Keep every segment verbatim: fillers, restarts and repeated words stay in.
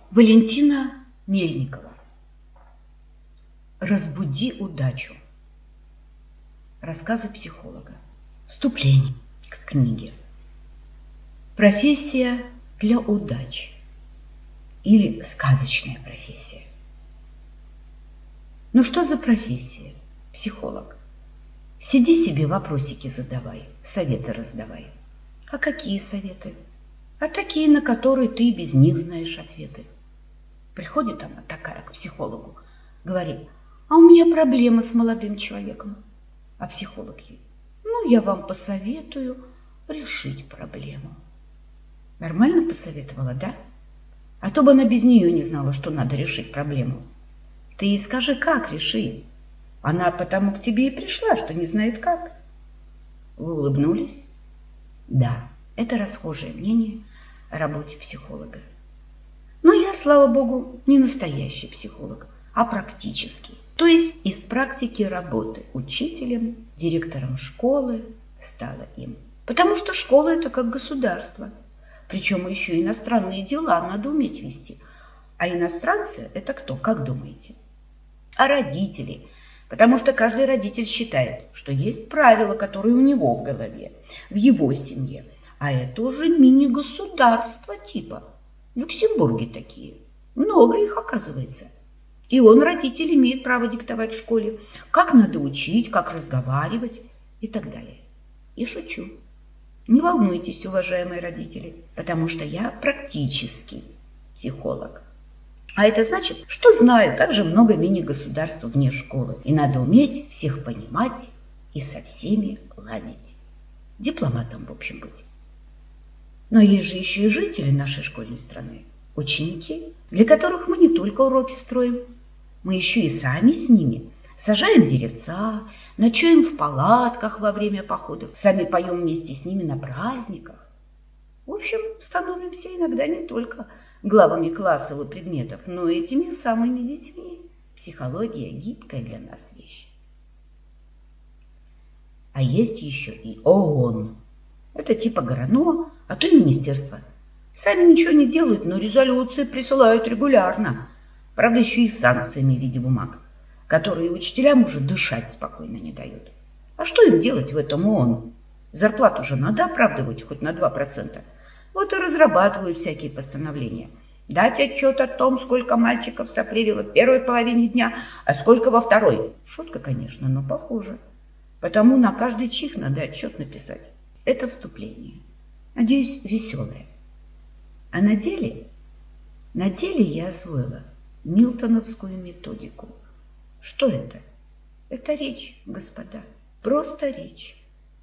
Валентина Мельникова. Разбуди удачу. Рассказы психолога. Вступление к книге. Профессия для удачи или сказочная профессия. Ну что за профессия? Психолог. Сиди себе, вопросики задавай, советы раздавай. А какие советы? А такие, на которые ты без них знаешь ответы. Приходит она такая к психологу, говорит: а у меня проблема с молодым человеком. А психолог ей: ну, я вам посоветую решить проблему. Нормально посоветовала, да? А то бы она без нее не знала, что надо решить проблему. Ты ей скажи, как решить. Она потому к тебе и пришла, что не знает как. Вы улыбнулись? Да, это расхожее мнение о работе психолога. Но я, слава богу, не настоящий психолог, а практический. То есть из практики работы учителем, директором школы стала им. Потому что школа – это как государство. Причем еще иностранные дела надо уметь вести. А иностранцы – это кто, как думаете? А родители. Потому что каждый родитель считает, что есть правила, которые у него в голове, в его семье. А это уже мини-государство типа. В Люксембурге такие. Много их, оказывается. И он, родитель, имеет право диктовать в школе, как надо учить, как разговаривать и так далее. И шучу. Не волнуйтесь, уважаемые родители, потому что я практический психолог. А это значит, что знаю, как же много мини-государств вне школы. И надо уметь всех понимать и со всеми ладить. Дипломатом, в общем, быть. Но есть же еще и жители нашей школьной страны, ученики, для которых мы не только уроки строим, мы еще и сами с ними сажаем деревца, ночуем в палатках во время походов, сами поем вместе с ними на праздниках. В общем, становимся иногда не только главами классов и предметов, но и этими самыми детьми. Психология – гибкая для нас вещь. А есть еще и ООН. Это типа ГРАНО, а то и министерство. Сами ничего не делают, но резолюции присылают регулярно. Правда, еще и с санкциями в виде бумаг, которые учителям уже дышать спокойно не дают. А что им делать в этом ООН? Зарплату же надо оправдывать хоть на два процента. Вот и разрабатывают всякие постановления. Дать отчет о том, сколько мальчиков сопливило в первой половине дня, а сколько во второй. Шутка, конечно, но похоже. Потому на каждый чих надо отчет написать. Это вступление. Надеюсь, веселое. А на деле, на деле я освоила милтоновскую методику. Что это? Это речь, господа. Просто речь.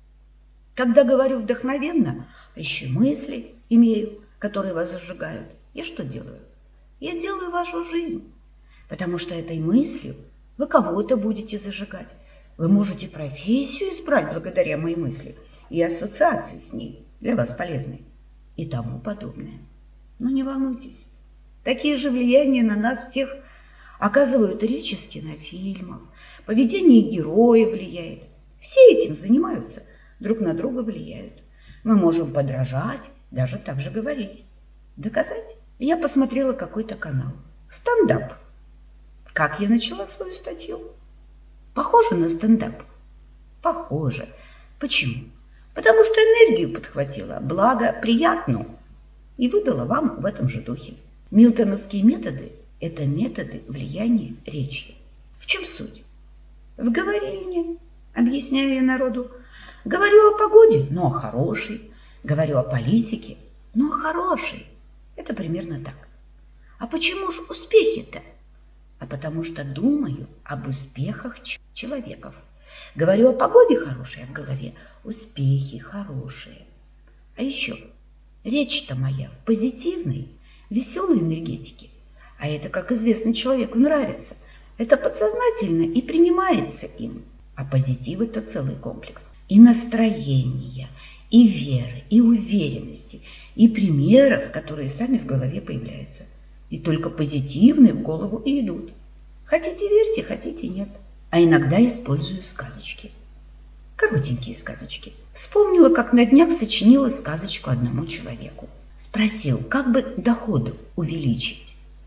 Когда говорю вдохновенно, еще мысли имею, которые вас зажигают. Я что делаю? Я делаю вашу жизнь. Потому что этой мыслью вы кого-то будете зажигать. Вы можете профессию избрать благодаря моей мысли и ассоциации с ней, для вас полезной, и тому подобное. Но не волнуйтесь, такие же влияния на нас всех оказывают речи с кинофильмов, поведение героев влияет. Все этим занимаются, друг на друга влияют. Мы можем подражать, даже так же говорить. Доказать? Я посмотрела какой-то канал. Стендап. Как я начала свою статью? Похоже на стендап? Похоже. Почему? Потому что энергию подхватила, благо приятно, и выдала вам в этом же духе. Милтоновские методы – это методы влияния речи. В чем суть? В говорильне, объясняю я народу, говорю о погоде, но о хорошей, говорю о политике, но о хорошей. Это примерно так. А почему же успехи-то? А потому что думаю об успехах человеков. Говорю о погоде хорошей, а в голове успехи хорошие. А еще речь-то моя в позитивной, веселой энергетике. А это, как известно, человеку нравится. Это подсознательно и принимается им. А позитив – это целый комплекс. И настроения, и веры, и уверенности, и примеров, которые сами в голове появляются. И только позитивные в голову и идут. Хотите верьте, хотите нет. А иногда использую сказочки. Коротенькие сказочки. Вспомнила, как на днях сочинила сказочку одному человеку. Спросил, как бы доходы увеличить.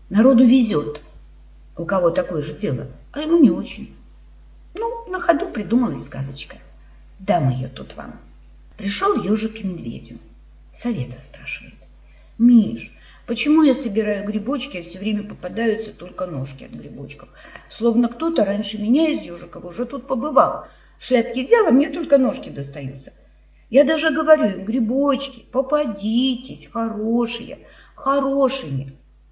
Народу везет, у кого такое же дело, а ему не очень. Ну, на ходу придумалась сказочка. Дам ее тут вам. Пришел ежик к медведю. Совета спрашивает. Миш, почему я собираю грибочки, а все время попадаются только ножки от грибочков? Словно кто-то раньше меня из ежиков уже тут побывал. Шляпки взял, а мне только ножки достаются. Я даже говорю им, грибочки, попадитесь, хорошие, хорошими.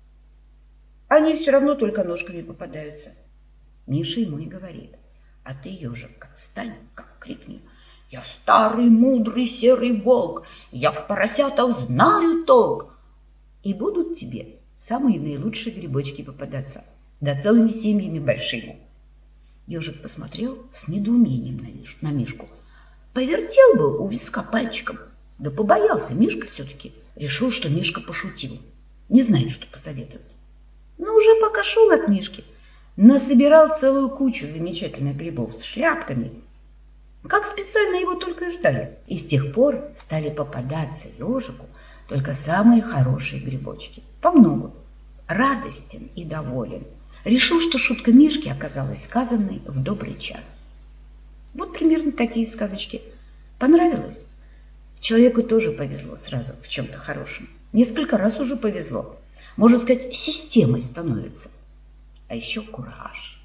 Они все равно только ножками попадаются. Миша ему и говорит. А ты, ежик, как встань, как крикни. Я старый, мудрый, серый волк, я в поросятах знаю толк. И будут тебе самые наилучшие грибочки попадаться, да целыми семьями большими. Ежик посмотрел с недоумением на, Миш, на Мишку. Повертел бы у виска пальчиком, да побоялся Мишка все-таки. Решил, что Мишка пошутил, не знает, что посоветовать. Но уже пока шел от Мишки, насобирал целую кучу замечательных грибов с шляпками, как специально его только и ждали. И с тех пор стали попадаться ежику только самые хорошие грибочки. По многу. Радостен и доволен. Решил, что шутка Мишки оказалась сказанной в добрый час. Вот примерно такие сказочки. Понравилось? Человеку тоже повезло сразу в чем-то хорошем. Несколько раз уже повезло. Можно сказать, системой становится. А еще кураж.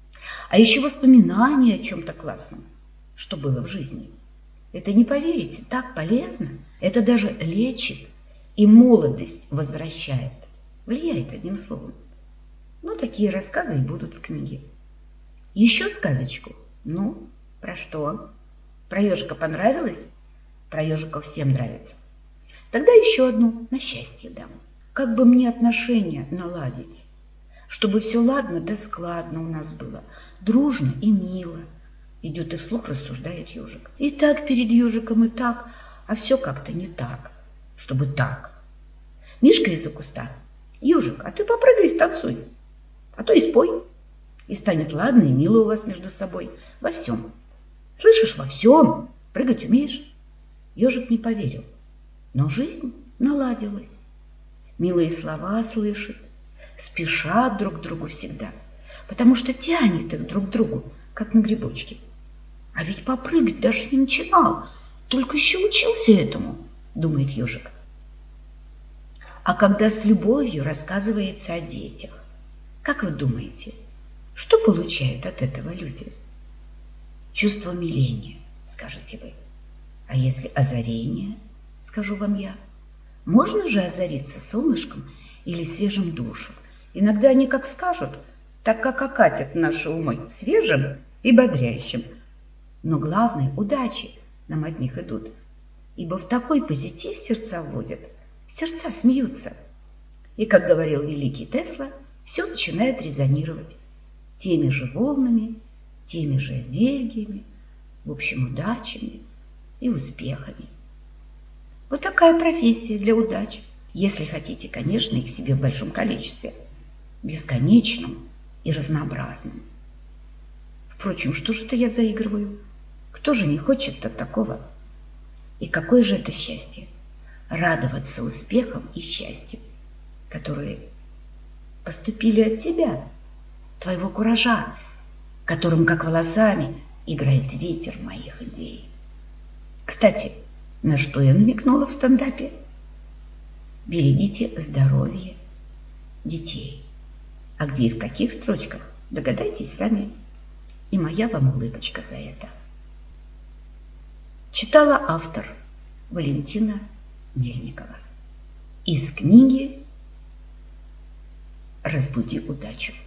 А еще воспоминания о чем-то классном, что было в жизни. Это, не поверите, так полезно. Это даже лечит и молодость возвращает. Влияет, одним словом. Ну, такие рассказы и будут в книге. Еще сказочку? Ну, про что? Про ежика понравилось? Про ежика всем нравится. Тогда еще одну на счастье дам. Как бы мне отношения наладить, чтобы все ладно да складно у нас было, дружно и мило. Идет и вслух рассуждает ежик. И так перед ежиком, и так, а все как-то не так, чтобы так. Мишка из-за куста. Ежик, а ты попрыгай и станцуй, а то и спой. И станет ладно и мило у вас между собой во всем. Слышишь, во всем. Прыгать умеешь? Ежик не поверил, но жизнь наладилась. Милые слова слышит, спешат друг к другу всегда, потому что тянет их друг к другу, как на грибочке. А ведь попрыгать даже не начинал, только еще учился этому, думает ежик. А когда с любовью рассказывается о детях, как вы думаете, что получают от этого люди? Чувство умиления, скажете вы. А если озарение, скажу вам я. Можно же озариться солнышком или свежим душем. Иногда они как скажут, так как окатят наши умы свежим и бодрящим. Но главное, удачи нам от них идут, ибо в такой позитив сердца вводят, сердца смеются. И, как говорил великий Тесла, все начинает резонировать теми же волнами, теми же энергиями, в общем, удачами и успехами. Вот такая профессия для удач, если хотите, конечно, их себе в большом количестве, бесконечном и разнообразном. Впрочем, что же это я заигрываю? Кто же не хочет-то такого? И какое же это счастье? Радоваться успехам и счастью, которые поступили от тебя, твоего куража, которым, как волосами, играет ветер моих идей. Кстати, на что я намекнула в стендапе? Берегите здоровье детей. А где и в каких строчках, догадайтесь сами. И моя вам улыбочка за это. Читала автор Валентина Мельникова из книги «Разбуди удачу».